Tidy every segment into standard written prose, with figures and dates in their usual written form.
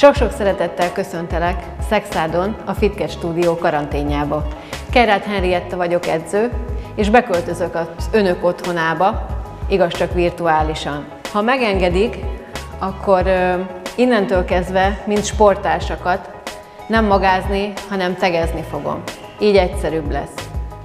Sok-sok szeretettel köszöntelek Szexádon, a Fitket Stúdió karanténjába. Kerát Henrietta vagyok, edző, és beköltözök az önök otthonába, igaz csak virtuálisan. Ha megengedik, akkor innentől kezdve, mint sporttársakat, nem magázni, hanem tegezni fogom. Így egyszerűbb lesz.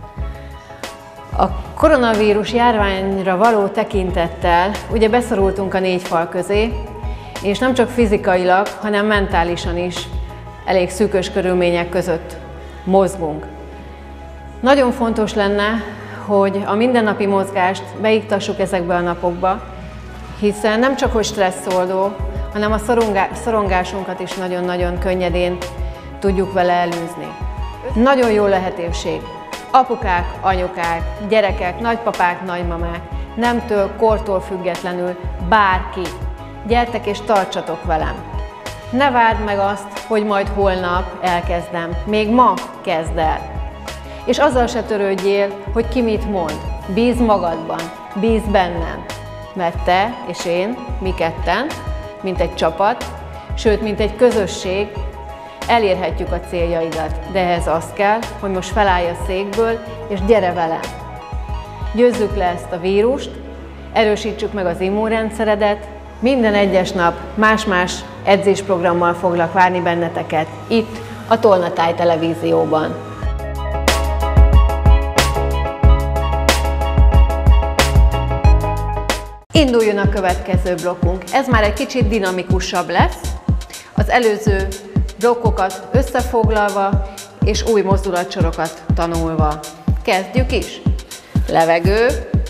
A koronavírus járványra való tekintettel ugye beszorultunk a négy fal közé, és nem csak fizikailag, hanem mentálisan is elég szűkös körülmények között mozgunk. Nagyon fontos lenne, hogy a mindennapi mozgást beiktassuk ezekbe a napokba, hiszen nem csak hogy stresszoldó, hanem a szorongásunkat is nagyon-nagyon könnyedén tudjuk vele elűzni. Nagyon jó lehetőség. Apukák, anyukák, gyerekek, nagypapák, nagymamák, nemtől, kortól függetlenül bárki. Gyertek és tartsatok velem. Ne várd meg azt, hogy majd holnap elkezdem. Még ma kezd el. És azzal se törődjél, hogy ki mit mond. Bízz magadban, bízz bennem. Mert te és én, mi ketten, mint egy csapat, sőt, mint egy közösség, elérhetjük a céljaidat. De ehhez az kell, hogy most felállj a székből, és gyere velem. Győzzük le ezt a vírust, erősítsük meg az immunrendszeredet. Minden egyes nap más-más edzésprogrammal foglak várni benneteket itt, a Tolnatáj televízióban. Induljon a következő blokkunk. Ez már egy kicsit dinamikusabb lesz, az előző blokkokat összefoglalva és új mozdulatsorokat tanulva. Kezdjük is! Levegő.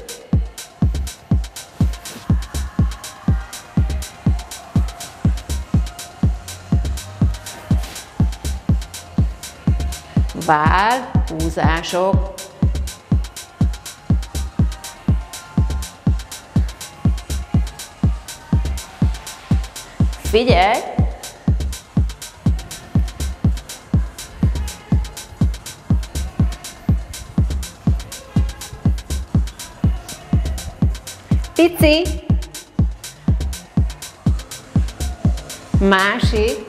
Vár, húzások. Figyelj! Pici. Másik.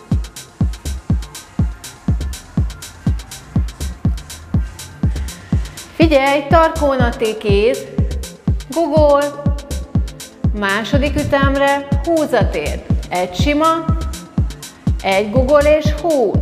Figyelj, tarkónati kéz, guggol, második ütemre húz a térd. Egy sima, egy guggol és húz.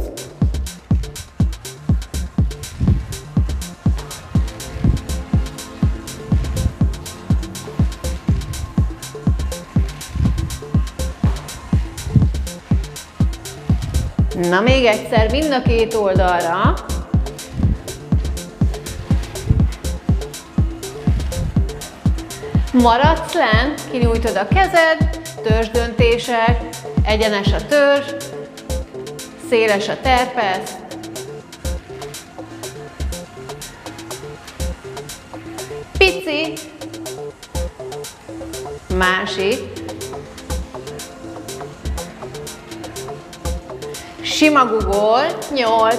Na még egyszer, mind a két oldalra. Maradsz lent, kinyújtod a kezed, törzsdöntések, egyenes a törzs, széles a terpesz. Pici, másik, sima guggol, 8,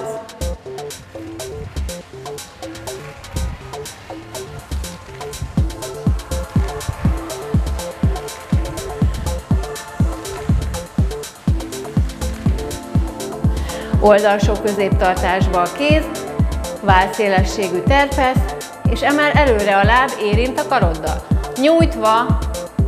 oldalsó középtartásba a kéz, vállszélességű terpesz, és emel előre a láb, érint a karoddal. Nyújtva.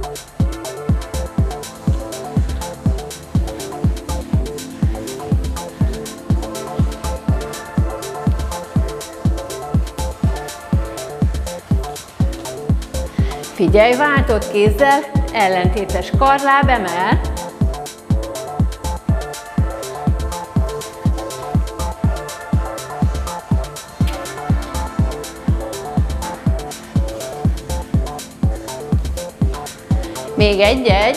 Figyelj, váltott kézzel, ellentétes karláb, emel. Még egy-egy.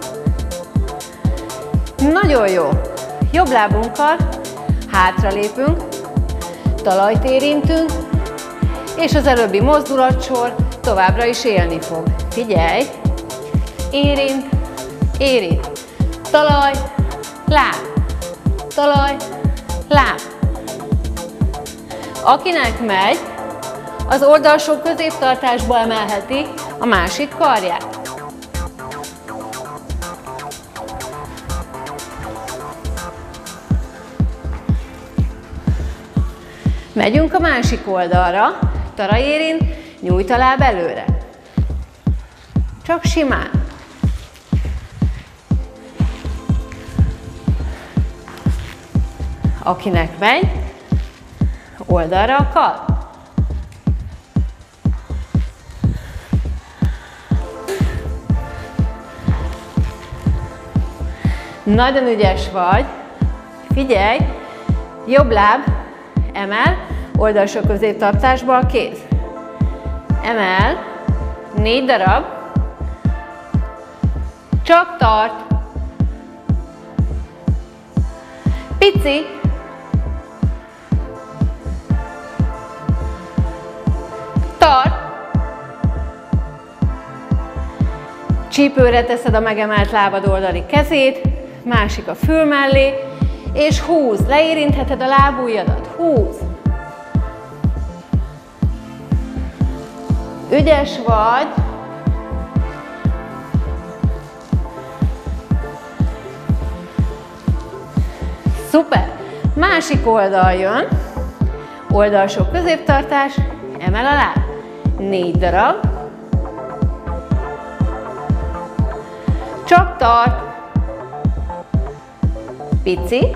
Nagyon jó. Jobb lábunkkal hátralépünk, talajt érintünk, és az előbbi mozdulatsor továbbra is élni fog. Figyelj! Érint, érint. Talaj, láb. Talaj, láb. Akinek megy, az oldalsó középtartásba emelheti a másik karját. Megyünk a másik oldalra, taraj érint, nyújt a láb előre. Csak simán. Akinek megy, oldalra a kard. Nagyon ügyes vagy. Figyelj, jobb láb, emel, oldalsó középtartásba a kéz. Emel, 4 darab. Csak tart. Pici. Tart. Csípőre teszed a megemelt lábad oldali kezét, másik a fül mellé, és húz. Leérintheted a lábujjadat. Húz. Ügyes vagy. Szuper! Másik oldal jön. Oldalsó középtartás, emel a láb. 4 darab. Csak tart. Pici.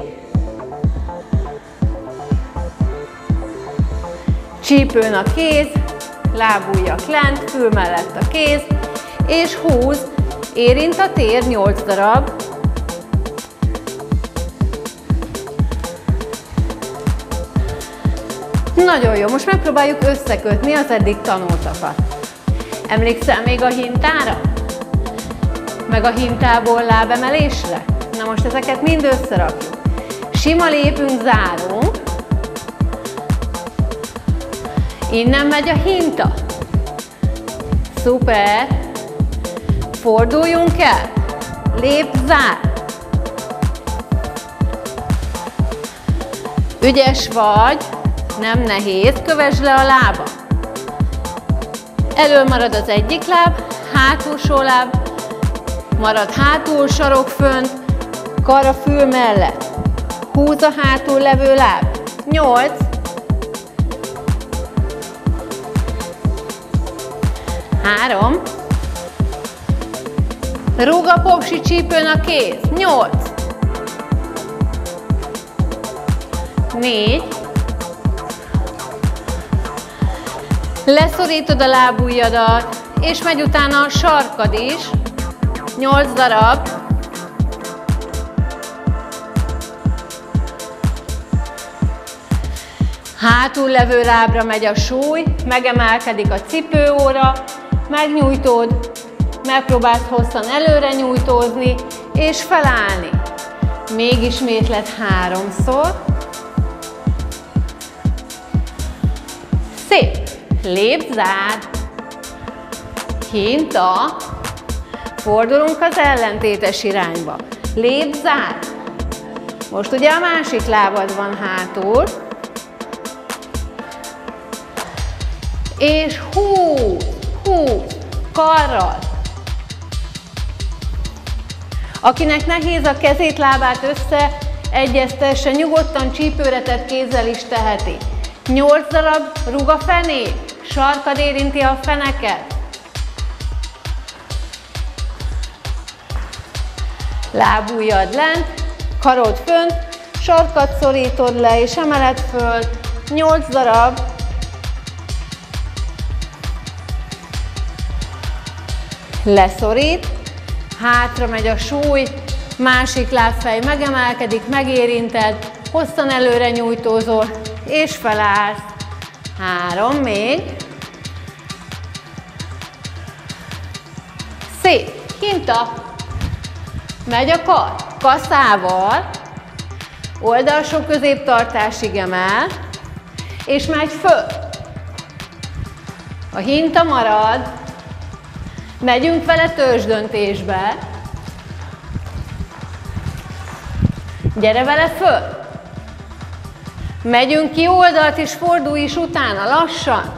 Csípőn a kéz, lábujjak lent, fül mellett a kéz, és húz, érint a tér, 8 darab. Nagyon jó, most megpróbáljuk összekötni az eddig tanultakat. Emlékszel még a hintára? Meg a hintából lábemelésre? Na most ezeket mind összerakjuk. Sima lépünk, zárunk. Innen megy a hinta. Szuper. Forduljunk el. Lép, zár. Ügyes vagy. Nem nehéz. Kövesd le a lába. Elől marad az egyik láb, hátulsó láb. Marad hátul, sarok fönt, kar a fül mellett. Húz a hátul levő láb. 8. 3. Rúg a popsi csípőn a kéz. 8. 4. Leszorítod a lábujjadat, és megy utána a sarkad is. 8 darab. Hátul levő lábra megy a súly, megemelkedik a cipőóra, megnyújtod, megpróbálsz hosszan előre nyújtózni, és felállni. Még ismétled 3-szor. Szép. Lép, zár. Hinta. Fordulunk az ellentétes irányba. Lép, zár. Most ugye a másik lábad van hátul. És húz, húz, karral. Akinek nehéz a kezét, lábát összeegyeztesse, nyugodtan csípőre tett kézzel is teheti. 8 darab rúg a fené, sarkad érinti a feneket. Lábujjad lent, karod fönt, sarkad szorítod le és emeled föl. 8 darab. Leszorít, hátra megy a súly, másik lábfej megemelkedik, megérinted, hosszan előre nyújtózol, és felállsz. 3, még. Szép, hinta. Megy a kar, kaszával, oldalsó középtartásig emel, és megy föl. A hinta marad. Megyünk vele törzsdöntésbe. Gyere vele föl. Megyünk ki oldalt, és fordulj is utána, lassan.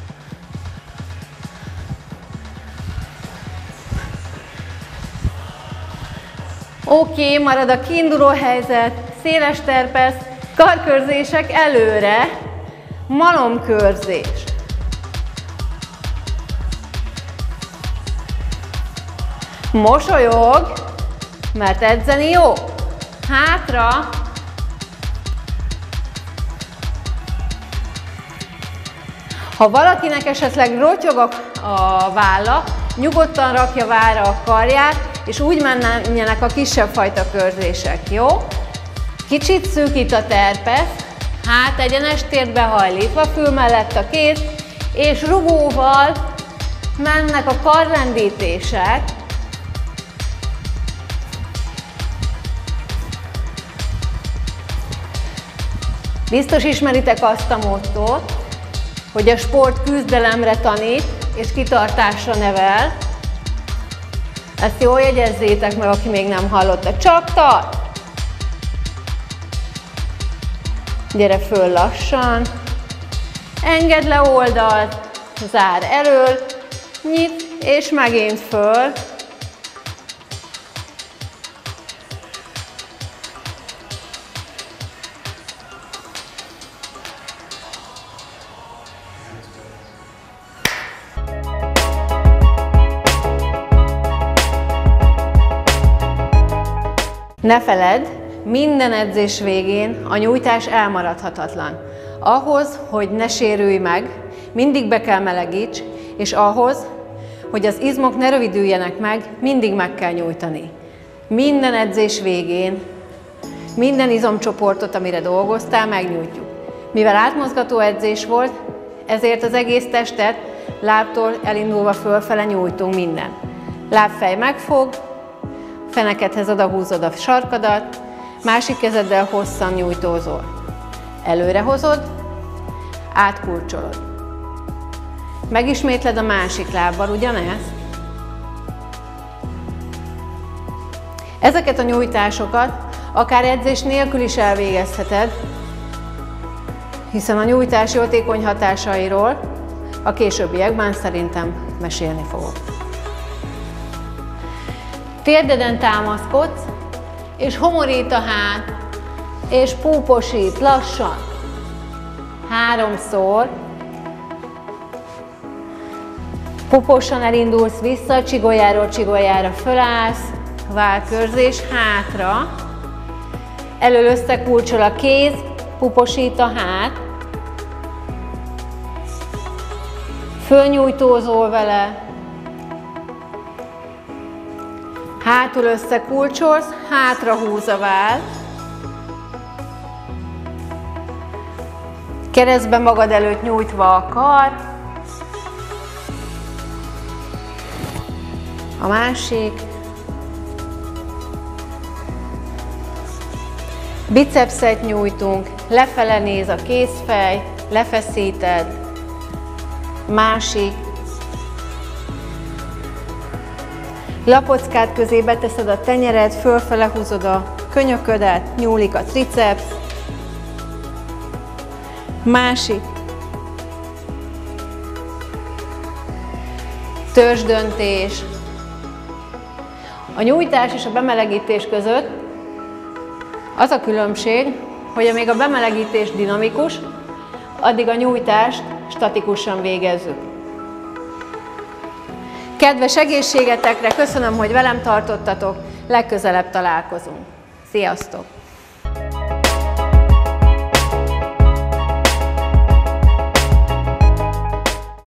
Oké, marad a kiinduló helyzet, széles terpesz, karkörzések előre, Malomkörzés. Mosolyog, mert edzeni jó. Hátra. Ha valakinek esetleg rotyog a válla, nyugodtan rakja vára a karját, és úgy menjenek a kisebb fajta körzések, jó? Kicsit szűkít a terpesz, hát egyenes tért behajlítva, fül mellett a kéz, és rugóval mennek a karlendítések. Biztos ismeritek azt a mottót, hogy a sport küzdelemre tanít és kitartásra nevel. Ezt jól jegyezzétek meg, aki még nem hallotta. Csak tart! Gyere föl lassan. Engedd le oldalt, zár elől, nyit és megint föl. Ne feledd, minden edzés végén a nyújtás elmaradhatatlan. Ahhoz, hogy ne sérülj meg, mindig be kell melegíts, és ahhoz, hogy az izmok ne rövidüljenek meg, mindig meg kell nyújtani. Minden edzés végén, minden izomcsoportot, amire dolgoztál, megnyújtjuk. Mivel átmozgató edzés volt, ezért az egész testet lábtól elindulva fölfele nyújtunk minden. Lábfej megfog, fenekedhez odahúzod a sarkadat, másik kezeddel hosszan nyújtózol. Előre hozod, átkulcsolod. Megismétled a másik lábbal ugyanezt. Ezeket a nyújtásokat akár edzés nélkül is elvégezheted, hiszen a nyújtás jótékony hatásairól a későbbiekben szerintem mesélni fogok. Térdeden támaszkodsz, és homorít a hát, és púposít lassan. 3-szor. Puposan elindulsz vissza, csigolyáról csigolyára fölállsz, vállkörzés, hátra. Elől összekulcsol a kéz, puposít a hát. Fölnyújtózol vele. Hátul összekulcsolsz, hátra húz a váll. Keresztbe magad előtt nyújtva a kar. A másik. Bicepszet nyújtunk, lefele néz a kézfej, lefeszíted. Másik. Lapockát közé beteszed a tenyered, fölfele húzod a könyöködet, nyúlik a triceps. Másik. Törzsdöntés. A nyújtás és a bemelegítés között az a különbség, hogy amíg a bemelegítés dinamikus, addig a nyújtást statikusan végezzük. Kedves egészségetekre, köszönöm, hogy velem tartottatok, legközelebb találkozunk. Sziasztok!